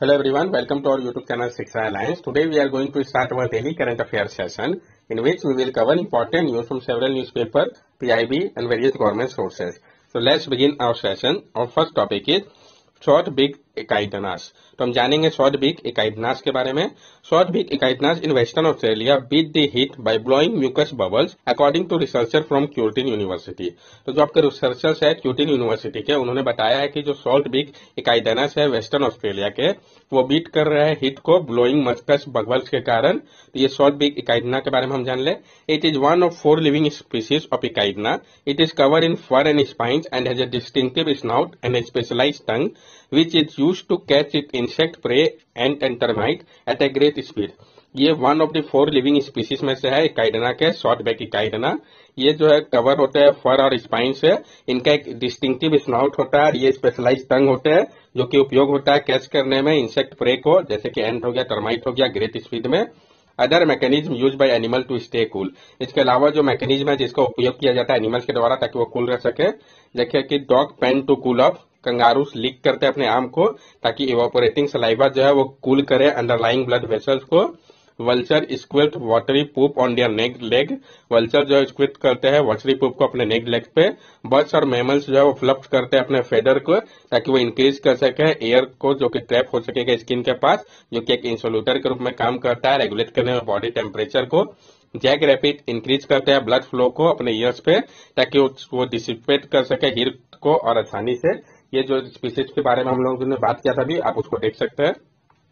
Hello everyone, welcome to our YouTube channel Shiksha Alliance. Today we are going to start our daily current affairs session in which we will cover important news from several newspapers, PIB and various government sources. So let's begin our session. Our first topic is short beaked echidnas. तो हम जानेंगे short beaked echidnas के बारे में। Short beaked echidnas in Western Australia beat the heat by blowing mucus bubbles according to researcher from Curtin University. तो जो आपके researchers है क्यूटिन यूनिवर्सिटी के, उन्होंने बताया है कि जो शॉर्ट बिग इकाइटनास है वेस्टर्न ऑस्ट्रेलिया के, वो बीट कर रहे हैं हीट को ब्लोइंग म्यूकस बबल्स के कारण। तो ये शॉर्ट बिग इकाइटना के बारे में हम जान ले। It is one of 4 living species of echidna. It is covered in fur and spines and has a distinctive snout and a specialized tongue which is used to catch its insect prey and termite at a great speed। ये one of the 4 living species में से है इकाइडना के, short back इकाइडना। ये जो है cover होते हैं फर और स्पाइन से। इनका एक डिस्टिंक्टिव स्नाउट होता है, ये स्पेशलाइज टंग होते हैं जो कि उपयोग होता है कैच करने में इंसेक्ट प्रे को, जैसे कि एंट हो गया, टर्माइट हो गया, ग्रेट स्पीड में। Other mechanism use by animal to stay cool. इसके अलावा जो मैकेनिज्म है जिसका उपयोग किया जाता है एनिमल्स के द्वारा ताकि वो कूल रह सके, देखिए कि dog pant to cool off, kangaroos lick करते हैं अपने आम को ताकि इवापोरेटिंग सलाइवा जो है वो कूल करे अंडरलाइंग ब्लड वेसल्स को। Vulture squirt watery poop on their neck leg. Vulture जो है स्क्विल्ट करते हैं वाटरी पूप को अपने नेक लेग पे। बर्ड्स और मैमल्स जो है वो फ्लप्ट करते हैं अपने फेदर को ताकि वो इंक्रीज कर सके एयर को जो कि ट्रैप हो सकेगा स्किन के पास, जो कि एक इंसुलेटर के रूप में काम करता है रेगुलेट करने में बॉडी टेम्परेचर को। जैक रैपिड इंक्रीज करते हैं ब्लड फ्लो को अपने ईयर्स पे ताकि वो डिसिपेट कर सके हीट को और आसानी से। ये जो स्पीसीज के बारे में हम लोगों ने बात किया था अभी, आप उसको देख सकते हैं।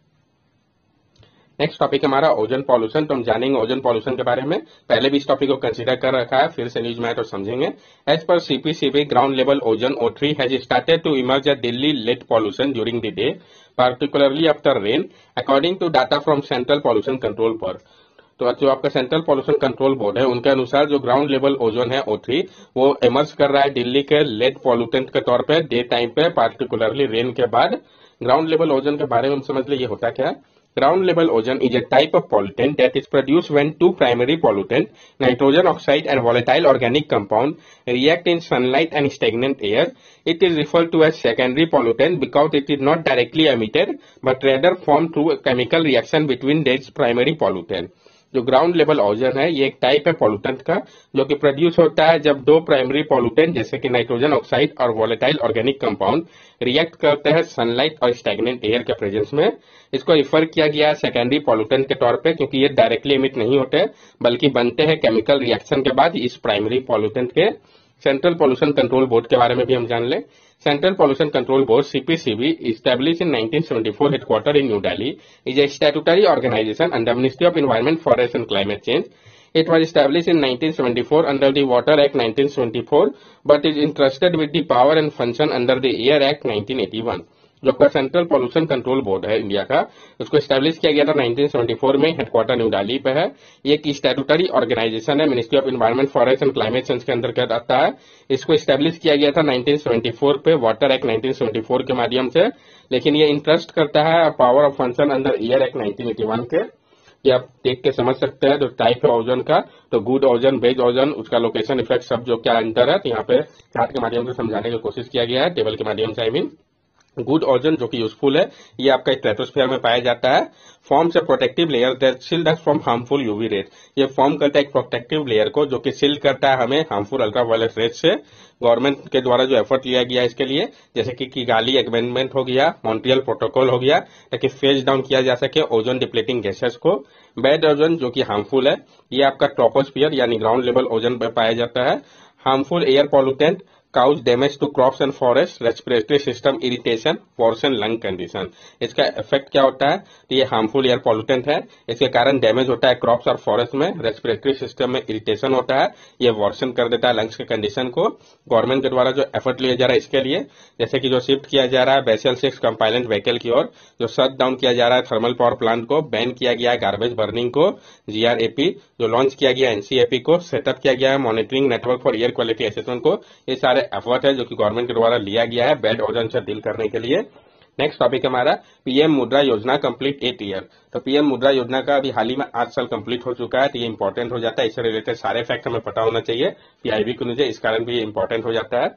नेक्स्ट टॉपिक हमारा ओजोन पॉल्यूशन। तो हम जानेंगे ओजोन पॉल्यूशन के बारे में। पहले भी इस टॉपिक को कंसीडर कर रखा है, फिर से न्यूज में आए तो समझेंगे। As per CPCB ground level ozone O3 has started to emerge at Delhi lead pollution during the day, particularly after rain, according to data from Central Pollution Control Board। तो जो आपका सेंट्रल पॉल्यूशन कंट्रोल बोर्ड है उनके अनुसार जो ground level ozone है O3 वो emerge कर रहा है दिल्ली के लेड पॉल्यूटेंट के तौर पे डे टाइम पे, पार्टिकुलरली रेन के बाद। ग्राउंड लेवल ओजोन के बारे में हम समझ ले, ये होता क्या है। Ground level ozone is a type of pollutant that is produced when two primary pollutants, nitrogen oxide and volatile organic compound, react in sunlight and stagnant air. It is referred to as secondary pollutant because it is not directly emitted but rather formed through a chemical reaction between these primary pollutant। जो ground level ozone है ये एक type है pollutant का जो कि produce होता है जब 2 प्राइमरी पॉल्यूटेंट जैसे कि नाइट्रोजन ऑक्साइड और वोलेटाइल ऑर्गेनिक कंपाउंड रिएक्ट करते हैं सनलाइट और स्टैग्नेंट एयर के प्रेजेंस में। इसको रिफर किया गया है सेकेंडरी पॉल्यूटेंट के तौर पे क्योंकि ये डायरेक्टली इमिट नहीं होते बल्कि बनते हैं केमिकल रिएक्शन के बाद इस प्राइमरी पॉल्यूटेंट के। सेंट्रल पॉल्यूशन कंट्रोल बोर्ड के बारे में भी हम जान लें। Central Pollution Control Board (CPCB), established in 1974, headquartered in New Delhi, is a statutory organization under Ministry of Environment, Forest and Climate Change. It was established in 1974 under the Water Act 1974, but is entrusted with the power and function under the Air Act 1981। जो आपका central pollution control board है India का, उसको establish किया गया था 1974 में, headquarter new Delhi पे है। ये एक स्टैट्यूटरी ऑर्गेनाइजेशन है, ministry of environment, forest and climate change के अंतर्गत आता है। इसको स्टैब्लिश किया गया था 1974 पे वाटर एक्ट 1974 के माध्यम से, लेकिन ये इंटरेस्ट करता है power of function under Air Act 1981 के। ये आप देख के समझ सकते हैं जो टाइप है ओजोन का, तो गुड ओजोन, बेज ओजोन, उसका लोकेशन इफेक्ट सब जो क्या अंतर है, तो यहाँ पे चार्ट के माध्यम से समझाने की कोशिश किया गया है, टेबल के माध्यम से। आई मीन गुड ओजोन जो कि यूजफुल है, ये आपका स्ट्रेटोस्फीयर में पाया जाता है। Forms a protective layer that shield us from harmful UV rays. ये फॉर्म करता है एक प्रोटेक्टिव लेयर को जो कि शील्ड करता है हमें हार्मफुल अल्ट्रावायलेट रेज से। गवर्नमेंट के द्वारा जो एफर्ट लिया गया है इसके लिए, जैसे कि किगाली एग्रीमेंट हो गया, मॉन्ट्रियल प्रोटोकॉल हो गया, ताकि फेज डाउन किया जा सके ओजोन डिप्लीटिंग गैसेस को। बैड ओजोन जो कि हार्मफुल है, ये आपका ट्रोपोस्फियर यानी ग्राउंड लेवल ओजोन पर पाया जाता है। Harmful air pollutant cause damage to crops and forest, respiratory system irritation, portion lung condition. इसका इफेक्ट क्या होता है, तो ये हार्मफुल एयर पॉल्यूटेंट है, इसके कारण डैमेज होता है क्रॉप्स और फॉरेस्ट में, रेस्पिरेटरी सिस्टम में इरिटेशन होता है, ये वर्सन कर देता है लंग्स के कंडीशन को। गवर्नमेंट के द्वारा जो एफर्ट लिया जा रहा है इसके लिए, जैसे कि जो शिफ्ट किया जा रहा है बेसल 6 कंपाइलेंट व्हीकल की ओर, जो शट डाउन किया जा रहा है थर्मल पावर प्लांट को, बैन किया गया है गार्बेज बर्निंग को, GRAP जो लॉन्च किया गया NCAP को, सेटअप किया गया है monitoring network for air quality assessment को। ये सारे एफर्ट है जो कि गवर्नमेंट के द्वारा लिया गया है बैड ओजोन से डील करने के लिए। नेक्स्ट टॉपिक हमारा पीएम मुद्रा योजना कंप्लीट 8 ईयर। तो पीएम मुद्रा योजना का अभी हाल ही में 8 साल कंप्लीट हो चुका है, तो ये इंपॉर्टेंट हो जाता है। इससे रिलेटेड सारे फैक्ट हमें पता होना चाहिए, पीआईबी को नीचे, इस कारण भी ये इंपॉर्टेंट हो जाता है।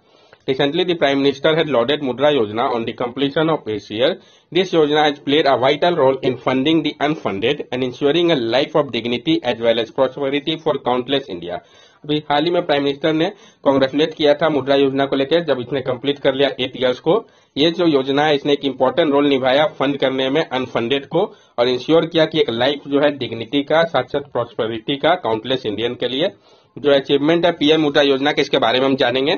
Recently, the Prime Minister had lauded Mudra Yojana on the completion of this year. This Yojana has played a vital role in funding the unfunded and ensuring a life of dignity as well as prosperity for countless India. अभी हाल ही में prime minister ने congratulate किया था मुद्रा योजना को लेकर जब इसने कंप्लीट कर लिया 8 इयर्स को। ये जो योजना है इसने एक इम्पोर्टेंट रोल निभाया फंड करने में अनफंडेड को और इंश्योर किया कि एक लाइफ जो है डिग्निटी का साथ साथ प्रॉस्पेरिटी का काउंटलेस इंडियन के लिए जो अचीवमेंट है पीएम मुद्रा योजना के इसके बारे में हम जानेंगे।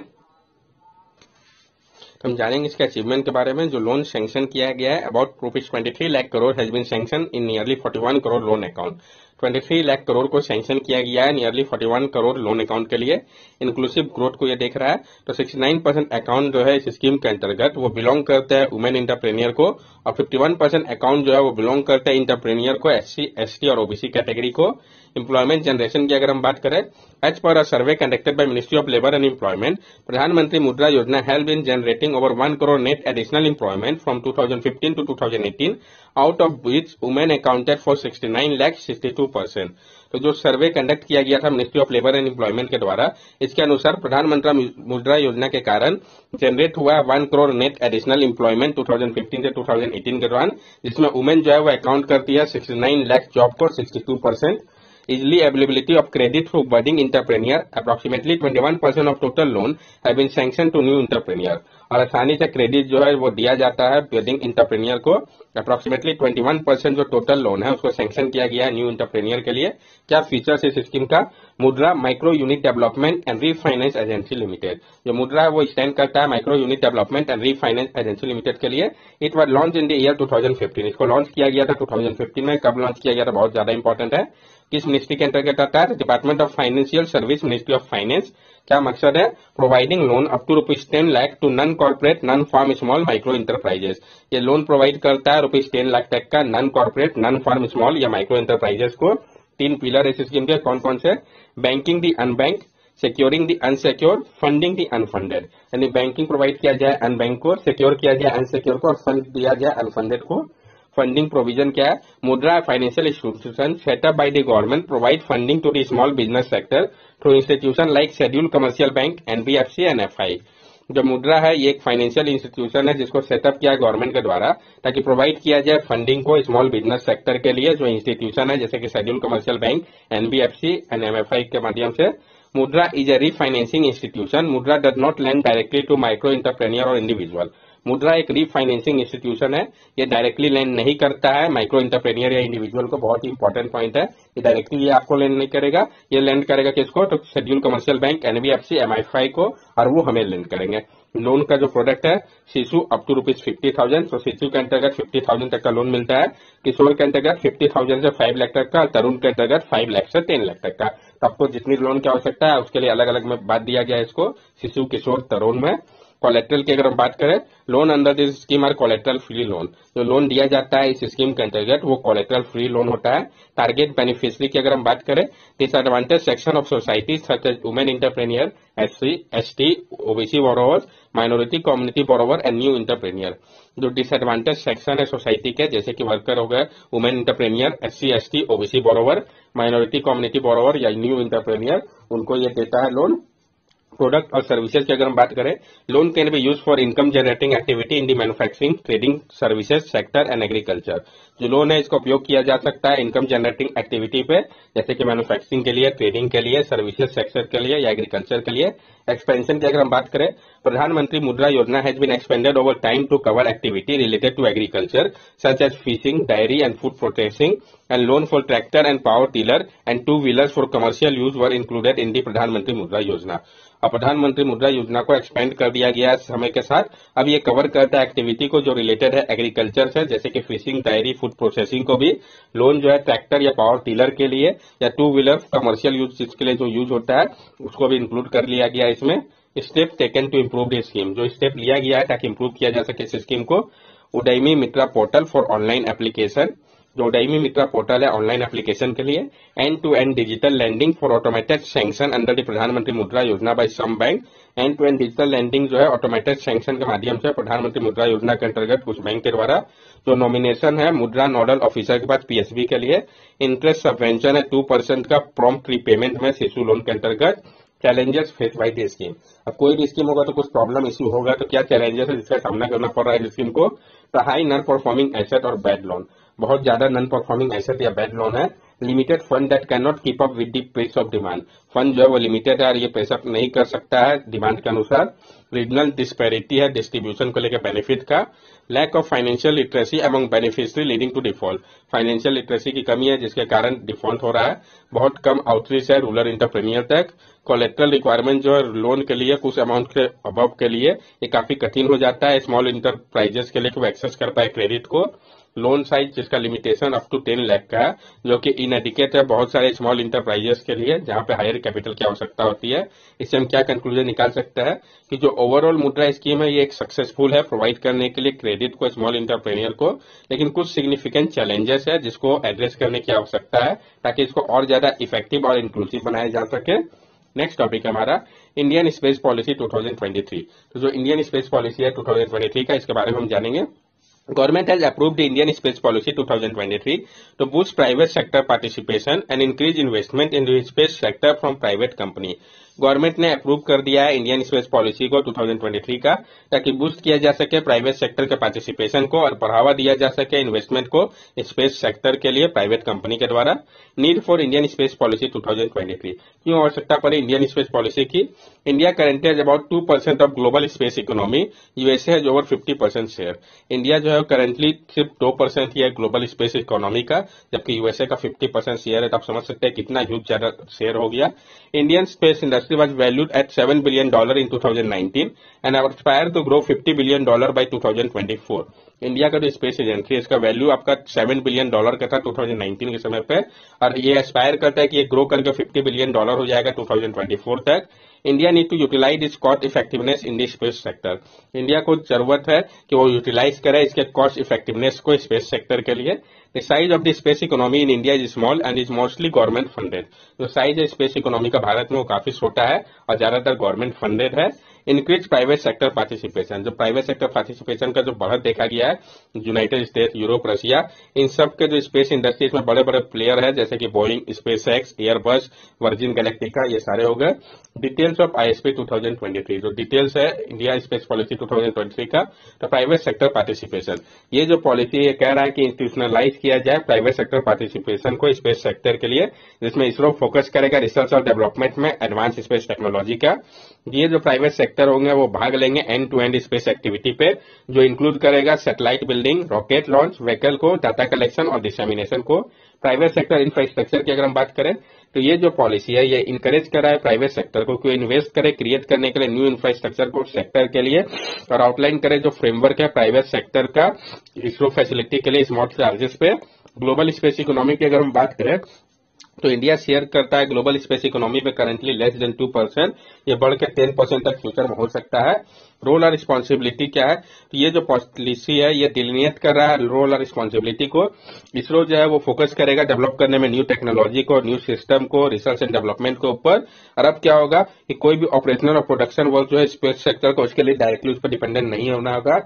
तो हम जानेंगे इसके अचीवमेंट के बारे में। जो लोन सैंक्शन किया गया है about ₹23 lakh crore has been sanction in nearly 41 crore loan account. 23 lakh crore को सैंक्शन किया गया है नियरली 41 करोड़ लोन अकाउंट के लिए। इंक्लूसिव ग्रोथ को ये देख रहा है तो 69% अकाउंट जो है इस स्कीम के अंतर्गत वो बिलोंग करते हैं वुमेन इंटरप्रेन्योर को और 51% अकाउंट जो है वो बिलोंग करते हैं इंटरप्रेन्योर को SC, ST और OBC कैटेगरी को। एम्प्लॉयमेंट जनरेशन की अगर हम बात करें as per a survey conducted by ministry of labour and employment Pradhan Mantri Mudra Yojana has been generating over 1 crore net additional employment from 2015 to 2018 out of which women accounted for 69 lakh 62%। तो जो survey conduct किया गया था ministry of labour and employment के द्वारा इसके अनुसार प्रधानमंत्री मुद्रा योजना के कारण जनरेट हुआ 1 करोड़ नेट एडिशनल एम्प्लॉयमेंट 2015 से 2018 के दौरान जिसमें वुमेन जो है वो अकाउंट करती है 69 लाख जॉब को 62%। Easily availability of credit through budding entrepreneur, approximately 21% of total loan have been sanctioned to new entrepreneur। और आसानी से क्रेडिट जो है वो दिया जाता है बिल्डिंग इंटरप्रेन्योर को। अप्रोक्सीमेटली 21% जो टोटल लोन है उसको सैंक्शन किया गया है न्यू इंटरप्रेन्योर के लिए। क्या फीचर्स इस स्कीम का? Mudra micro unit development and refinance agency limited. जो मुद्रा है वो स्टैंड करता है micro unit development and refinance agency limited के लिए। It was launch in the year 2015। इसको लॉन्च किया गया था 2015 में। कब लॉन्च किया गया था बहुत ज्यादा इंपॉर्टेंट है। किस मिनिस्ट्री के अंतर्गत आता है? Department of financial service, ministry of finance. क्या मकसद है? Providing loan up to ₹10 lakh to non corporate non farm small micro enterprises. ये लोन प्रोवाइड करता है ₹10 लाख तक का non corporate non farm small या माइक्रो इंटरप्राइजेस को। 3 पिलर इस स्कीम के कौन कौन से? Banking the unbanked, securing the unsecured, funding the unfunded. यानी बैंकिंग प्रोवाइड किया जाए अनबैंक को, सिक्योर किया जाए अनसिक्योर को और फंड दिया जाए अनफंडेड को। फंडिंग प्रोविजन क्या है? Mudra financial institution setup by the government provide funding to the small business sector through institution like schedule commercial bank, NBFC and FI। जो मुद्रा है ये एक फाइनेंशियल इंस्टीट्यूशन है जिसको सेटअप किया है गवर्नमेंट के द्वारा ताकि प्रोवाइड किया जाए फंडिंग को स्मॉल बिजनेस सेक्टर के लिए। जो इंस्टीट्यूशन है जैसे कि schedule commercial bank, NBFC and MFI के माध्यम से। मुद्रा इज ए रीफाइनेंसिंग इंस्टीट्यूशन। मुद्रा does not land directly to micro entrepreneur और इंडिविजुअल। मुद्रा एक रीफाइनेंसिंग इंस्टीट्यूशन है। ये डायरेक्टली लेंड नहीं करता है माइक्रो इंटरप्रेन्योर या इंडिविजुअल को। बहुत ही इंपॉर्टेंट पॉइंट है। ये डायरेक्टली ये आपको लेंड नहीं करेगा। ये लेंड करेगा किसको? तो schedule commercial bank, NBFC, MFI को और वो हमें लेंड करेंगे। लोन का जो प्रोडक्ट है शिशु अप टू ₹50,000। तो शिशु के अंतर्गत 50,000 तक का लोन मिलता है। किशोर के अंतर्गत 50,000 से 5 लाख तक का, तरुण के अंतर्गत 5 लाख से 10 लाख तक का। तो आपको जितनी लोन की आवश्यकता है उसके लिए अलग अलग में बात दिया गया है इसको शिशु, किशोर, तरुण में। कोलेट्रल की अगर हम बात करें loan under this scheme are collateral free loan. जो लोन दिया जाता है इस स्कीम के अंतर्गत वो कोलेट्रल फ्री लोन होता है। टारगेट बेनिफिशियरी की अगर हम बात करें disadvantage section of society such as women entrepreneur, SC, ST, OBC borrowers, minority community borrower and new entrepreneur. जो डिसएडवांटेज सेक्शन है सोसाइटी के जैसे कि वर्कर हो गए, women entrepreneur, SC, ST, OBC borrower, minority community borrower या new entrepreneur, उनको ये देता है लोन। प्रोडक्ट और सर्विसेज की अगर हम बात करें loan can be use for income generating activity in the manufacturing, trading, services sector and agriculture. जो लोन है इसका उपयोग किया जा सकता है इनकम जनरेटिंग एक्टिविटी पे जैसे कि मैन्युफैक्चरिंग के लिए, ट्रेडिंग के लिए, सर्विसेज सेक्टर के लिए या एग्रीकल्चर के लिए। एक्सपेंशन की अगर हम बात करें Pradhan Mantri Mudra Yojana has been expanded over time to cover activity related to agriculture such as fishing, dairy and food processing and loan for tractor and power tiller and 2 wheelers for commercial use were included in the Pradhan Mantri Mudra योजना। अब प्रधानमंत्री मुद्रा योजना को expand कर दिया गया है समय के साथ। अब ये कवर करता है एक्टिविटी को जो रिलेटेड है एग्रीकल्चर से जैसे कि फिशिंग, डायरी, फूड प्रोसेसिंग को भी। लोन जो है ट्रैक्टर या पावर टीलर के लिए या 2 व्हीलर कमर्शियल यूज जिसके लिए जो यूज होता है उसको भी इंक्लूड कर लिया गया इसमें। Step taken to improve the scheme. जो स्टेप लिया गया है ताकि इम्प्रूव किया जा सके इस स्कीम को। Udyami Mitra portal for online application. जो उदयमी मित्रा पोर्टल है ऑनलाइन एप्लीकेशन के लिए। End to end digital lending for automated sanction under the Pradhan Mantri Mudra Yojana by some bank. End to end digital lending जो है ऑटोमेटेड सैंक्शन के माध्यम से प्रधानमंत्री मुद्रा योजना के अंतर्गत कुछ बैंक के द्वारा। जो नॉमिनेशन है मुद्रा नोडल ऑफिसर के पास PSB के लिए। इंटरेस्ट सबवेंशन है 2% का प्रॉम्प्ट रीपेमेंट में शिशु लोन के अंतर्गत। Challenges face by the scheme. अब कोई भी स्कीम होगा तो कुछ प्रॉब्लम इश्यू होगा, तो क्या चैलेंजेस है जिसका सामना करना पड़ रहा है स्कीम को? तो हाई नॉन परफॉर्मिंग एसेट और बैड लोन, बहुत ज्यादा नॉन परफॉर्मिंग एसेट या बैड लोन है। Limited fund that can not keep up with the pace of demand, fund जो है वो लिमिटेड है और ये पेस अप नहीं कर सकता है डिमांड के अनुसार। रीजनल डिस्पैरिटी है डिस्ट्रीब्यूशन को लेकर बेनिफिट का। Lack of financial literacy among beneficiary leading to default, financial literacy की कमी है जिसके कारण डिफॉल्ट हो रहा है। बहुत कम आउटरीच है रूरल एंटरप्रेन्योर तक। कोलेट्रल रिक्वायरमेंट जो है लोन के लिए कुछ अमाउंट के अबव के लिए ये काफी कठिन हो जाता है स्मॉल इंटरप्राइजेस के लिए कि वो एक्सेस कर पाए क्रेडिट को। लोन साइज जिसका लिमिटेशन अप टू 10 लाख का है जो कि इनएडिकेट है बहुत सारे स्मॉल इंटरप्राइजेस के लिए जहां पे हायर कैपिटल की आवश्यकता होती है। इससे हम क्या कंक्लूजन निकाल सकते हैं कि जो ओवरऑल मुद्रा स्कीम है ये एक सक्सेसफुल है प्रोवाइड करने के लिए क्रेडिट को स्मॉल इंटरप्रेन्योर को, लेकिन कुछ सिग्निफिकेंट चैलेंजेस है जिसको एड्रेस करने की आवश्यकता है ताकि इसको और ज्यादा इफेक्टिव और इंक्लूसिव बनाया जा सके। नेक्स्ट टॉपिक है हमारा इंडियन स्पेस पॉलिसी 2023। तो जो इंडियन स्पेस पॉलिसी है 2023 का, इसके बारे में हम जानेंगे। Government has approved the Indian Space Policy 2023 to boost private sector participation and increase investment in the space sector from private company. Government ने अप्रूव कर दिया है इंडियन स्पेस पॉलिसी को 2023 का ताकि बूस्ट किया जा सके प्राइवेट सेक्टर के पार्टिसिपेशन को और बढ़ावा दिया जा सके इन्वेस्टमेंट को स्पेस सेक्टर के लिए प्राइवेट कंपनी के द्वारा। Need for Indian space policy 2023, क्यों आवश्यकता पड़ी इंडियन स्पेस पॉलिसी की? India currently has about 2% of global space economy, USA has over 50% share. India जो है करेंटली सिर्फ 2% ही है ग्लोबल स्पेस इकोनॉमी का, जबकि यूएसए का 50% शेयर है। तो आप समझ सकते हैं कितना ह्यूज ज्यादा शेयर हो गया। Indian space industry was valued at $7 billion in 2019 and aspire to grow $50 billion by 2024. India का जो स्पेस एजेंसी है इसका वैल्यू आपका $7 बिलियन का था 2019 के समय पे और ये एस्पायर करता है कि ये ग्रो करके $50 बिलियन हो जाएगा 2024 तक। India need to utilize its cost effectiveness in the space sector, India को जरूरत है कि वो यूटिलाइज करे इसके कॉस्ट इफेक्टिवनेस को स्पेस सेक्टर के लिए। The size of the space economy in India is small and is mostly government funded. जो साइज है स्पेस इकोनॉमी का भारत में वो काफी छोटा है और ज्यादातर गवर्नमेंट फंडेड है। इंक्रीज प्राइवेट सेक्टर पार्टिसिपेशन, जो प्राइवेट सेक्टर पार्टिसिपेशन का जो बढ़त देखा गया है यूनाइटेड स्टेट, यूरोप, रशिया, इन सब के जो स्पेस इंडस्ट्रीज में बड़े बड़े प्लेयर है जैसे कि Boeing, SpaceX, Airbus, Virgin Galactica, ये सारे हो गए। डिटेल्स ऑफ आईएसपी 2023, जो डिटेल्स है इंडिया स्पेस पॉलिसी 2023 का, तो प्राइवेट सेक्टर पार्टिसिपेशन, ये जो पॉलिसी ये कह रहा है कि इंस्टीट्यूशनलाइज किया जाए प्राइवेट सेक्टर पार्टिसिपेशन को स्पेस सेक्टर के लिए, जिसमें इसरो फोकस करेगा रिसर्च और डेवलपमेंट में एडवांस स्पेस टेक्नोलॉजी का। ये जो प्राइवेट सेक्टर होंगे वो भाग लेंगे end to end space activity पे, जो इंक्लूड करेगा satellite building, rocket launch, vehicle को, डाटा कलेक्शन और डिसेमिनेशन को। प्राइवेट सेक्टर इंफ्रास्ट्रक्चर की अगर हम बात करें तो ये जो पॉलिसी है ये इंकरेज कर रहा है प्राइवेट सेक्टर को कि इन्वेस्ट करे क्रिएट करने के लिए न्यू इंफ्रास्ट्रक्चर को सेक्टर के लिए, और आउटलाइन करे जो फ्रेमवर्क है प्राइवेट सेक्टर का इसरो फैसिलिटी के लिए स्मॉल चार्जेस पे। ग्लोबल स्पेस इकोनॉमी की अगर हम बात करें तो इंडिया शेयर करता है ग्लोबल स्पेस इकोनॉमी में करेंटली लेस देन 2%, ये बढ़ के 10% तक फ्यूचर में हो सकता है। रोल और रिस्पॉन्सिबिलिटी क्या है? तो ये जो पॉलिसी है ये डिलिनिएट कर रहा है रोल और रिस्पॉन्सिबिलिटी को। इसरो जो है वो फोकस करेगा डेवलप करने में न्यू टेक्नोलॉजी को, न्यू सिस्टम को, रिसर्च एंड डेवलपमेंट के ऊपर। और अब क्या होगा कि कोई भी ऑपरेशनल और प्रोडक्शन वर्क जो है स्पेस सेक्टर को उसके लिए डायरेक्टली उस पर डिपेंडेंट नहीं होना होगा।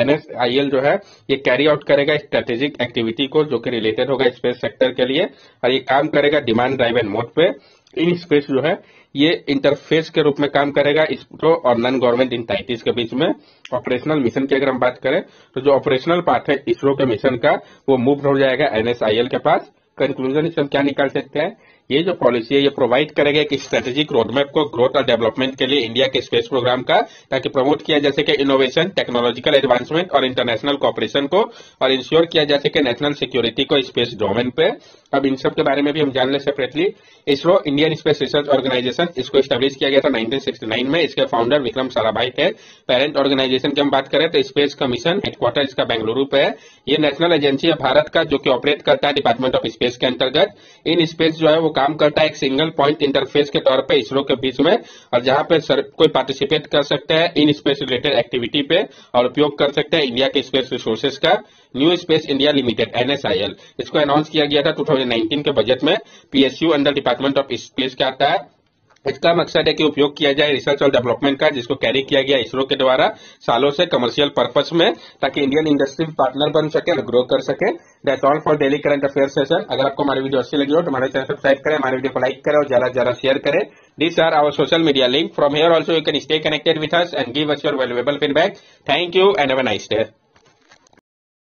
NSIL जो है ये कैरी आउट करेगा स्ट्रेटेजिक एक्टिविटी को जो कि रिलेटेड होगा स्पेस सेक्टर के लिए, और ये काम करेगा डिमांड ड्राइवन मोड पे। इन स्पेस जो है ये इंटरफेस के रूप में काम करेगा इसरो और नॉन गवर्नमेंट एंटिटीज के बीच में। ऑपरेशनल मिशन की अगर हम बात करें तो जो ऑपरेशनल पार्ट है इसरो के मिशन का वो मूव हो जाएगा NSIL के पास। कंक्लूजन इससे हम क्या निकाल सकते हैं? ये जो पॉलिसी है ये प्रोवाइड करेगा कि स्ट्रेटेजिक रोडमैप को ग्रोथ और डेवलपमेंट के लिए इंडिया के स्पेस प्रोग्राम का, ताकि प्रमोट किया जा सके इनोवेशन, टेक्नोलॉजिकल एडवांसमेंट और इंटरनेशनल कोऑपरेशन को, और इंश्योर किया जा सके नेशनल सिक्योरिटी को स्पेस डोमेन पे। अब इन सब के बारे में भी हम जान ले separately. ISRO Indian space research organization, इसको स्टैब्लिश किया गया था 1969 में। इसके फाउंडर विक्रम साराभाई थे। पेरेंट ऑर्गेनाइजेशन की हम बात करें तो स्पेस कमीशन, हेडक्वार्टर इसका बेंगलुरु पे है। ये नेशनल एजेंसी है भारत का जो कि ऑपरेट करता है डिपार्टमेंट ऑफ स्पेस के अंतर्गत। इन स्पेस जो है वो काम करता है एक सिंगल पॉइंट इंटरफेस के तौर पे इसरो के बीच में, और जहां पे कोई पार्टिसिपेट कर सकता है इन स्पेस रिलेटेड एक्टिविटी पे और उपयोग कर सकते हैं इंडिया के स्पेस रिसोर्सेज का। New space India limited NSIL, इसको अनाउंस किया गया था 2019 के बजट में। PSU under department of space का आता है। इसका मकसद है कि उपयोग किया जाए रिसर्च और डेवलपमेंट का, जिसको कैरी किया गया इसरो के द्वारा सालों से कमर्शियल पर्पस में, ताकि इंडियन इंडस्ट्री पार्टनर बन सके और ग्रो कर सके। That's all for daily current affair session. अगर आपको हमारी वीडियो अच्छी लगी हो तो हमारे चैनल सब्सक्राइब करें, हमारे वीडियो को लाइक करें और ज्यादा से ज्यादा शेयर करें। These are our social media link. From here also you can stay connected with us and give us your valuable feedback. Thank you and have a nice day.